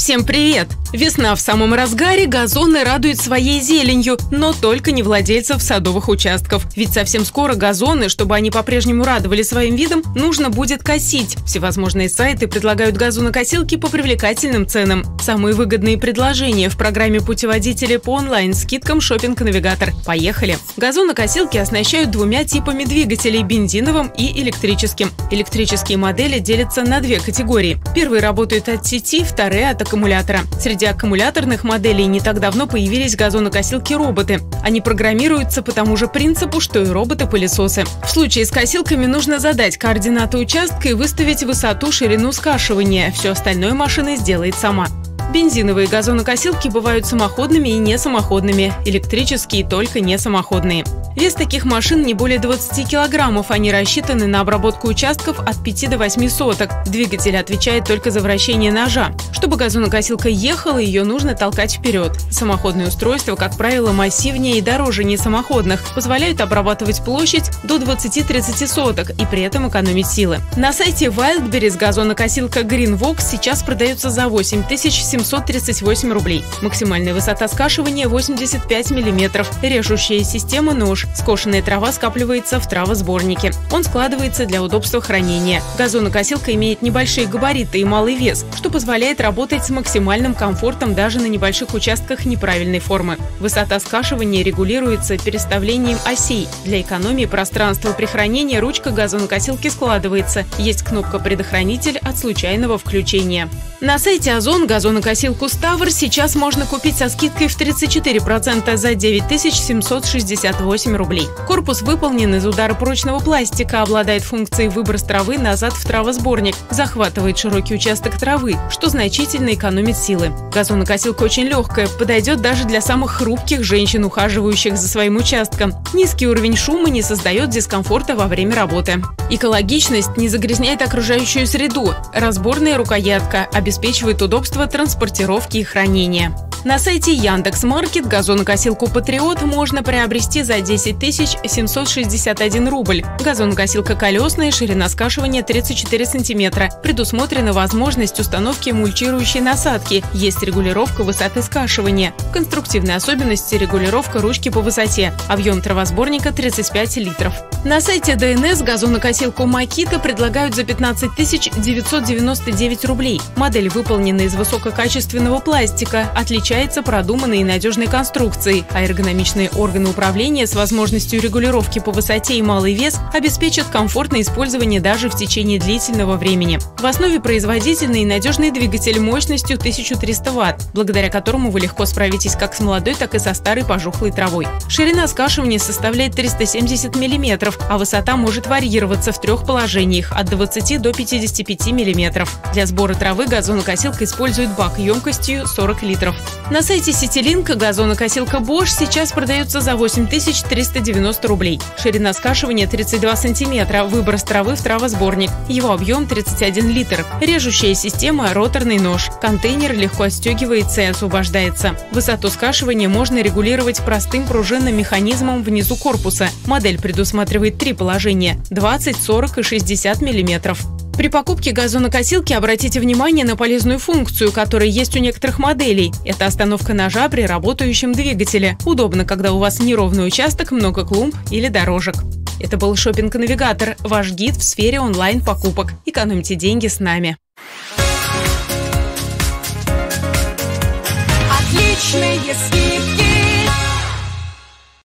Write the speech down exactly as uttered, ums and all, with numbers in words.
Всем привет! Весна в самом разгаре, газоны радуют своей зеленью, но только не владельцев садовых участков. Ведь совсем скоро газоны, чтобы они по-прежнему радовали своим видом, нужно будет косить. Всевозможные сайты предлагают газонокосилки по привлекательным ценам. Самые выгодные предложения в программе путеводители по онлайн-скидкам «Шоппинг-навигатор». Поехали! Газонокосилки оснащают двумя типами двигателей – бензиновым и электрическим. Электрические модели делятся на две категории. Первые работают от сети, вторые – от аккумулятора. Среди аккумуляторных моделей не так давно появились газонокосилки-роботы. Они программируются по тому же принципу, что и роботы-пылесосы. В случае с косилками нужно задать координаты участка и выставить высоту, ширину скашивания. Все остальное машина сделает сама. Бензиновые газонокосилки бывают самоходными и не самоходными, электрические только не самоходные. Вес таких машин не более двадцати килограммов, они рассчитаны на обработку участков от пяти до восьми соток. Двигатель отвечает только за вращение ножа. Чтобы газонокосилка ехала, ее нужно толкать вперед. Самоходные устройства, как правило, массивнее и дороже несамоходных, позволяют обрабатывать площадь до двадцати-тридцати соток и при этом экономить силы. На сайте Wildberries газонокосилка GreenVox сейчас продается за восемь тысяч семьсот тридцать восемь рублей. Максимальная высота скашивания восемьдесят пять миллиметров. Режущая система нож. Скошенная трава скапливается в травосборнике. Он складывается для удобства хранения. Газонокосилка имеет небольшие габариты и малый вес, что позволяет работать с максимальным комфортом даже на небольших участках неправильной формы. Высота скашивания регулируется переставлением осей. Для экономии пространства при хранении ручка газонокосилки складывается. Есть кнопка «Предохранитель» от случайного включения. На сайте Озон газонокосилку Ставр сейчас можно купить со скидкой в тридцать четыре процента за девять тысяч семьсот шестьдесят восемь рублей. Корпус выполнен из ударопрочного пластика, обладает функцией выброс травы назад в травосборник, захватывает широкий участок травы, что значительно экономит силы. Газонокосилка очень легкая, подойдет даже для самых хрупких женщин, ухаживающих за своим участком. Низкий уровень шума не создает дискомфорта во время работы. Экологичность не загрязняет окружающую среду. Разборная рукоятка обеспечивает удобство транспортировки и хранения. На сайте Яндекс.Маркет газонокосилку «Патриот» можно приобрести за десять тысяч семьсот шестьдесят один рубль. Газонокосилка колесная, ширина скашивания тридцать четыре сантиметра. Предусмотрена возможность установки мульчирующей насадки. Есть регулировка высоты скашивания. Конструктивная особенность – регулировка ручки по высоте. Объем травосборника тридцать пять литров. На сайте ДНС газонокосилку «Макита» предлагают за пятнадцать тысяч девятьсот девяносто девять рублей. Модель выполнена из высококачественного пластика, отличается продуманной и надежной конструкцией, а эргономичные органы управления с возможностью регулировки по высоте и малый вес обеспечат комфортное использование даже в течение длительного времени. В основе производительный и надежный двигатель мощностью тысяча триста ватт, благодаря которому вы легко справитесь как с молодой, так и со старой пожухлой травой. Ширина скашивания составляет триста семьдесят миллиметров, а высота может варьироваться в трех положениях – от двадцати до пятидесяти пяти миллиметров. Для сбора травы газонокосилка использует бак емкостью сорок литров. На сайте Ситилинк газонокосилка Bosch сейчас продается за восемь тысяч триста девяносто рублей. Ширина скашивания тридцать два сантиметра, выброс травы в травосборник. Его объем тридцать один литр. Режущая система – роторный нож. Контейнер легко отстегивается и освобождается. Высоту скашивания можно регулировать простым пружинным механизмом внизу корпуса. Модель предусматривает три положения – двадцать, сорок и шестьдесят миллиметров. При покупке газонокосилки обратите внимание на полезную функцию, которая есть у некоторых моделей. Это остановка ножа при работающем двигателе. Удобно, когда у вас неровный участок, много клумб или дорожек. Это был Шоппинг-навигатор, ваш гид в сфере онлайн-покупок. Экономьте деньги с нами. Отличные скидки.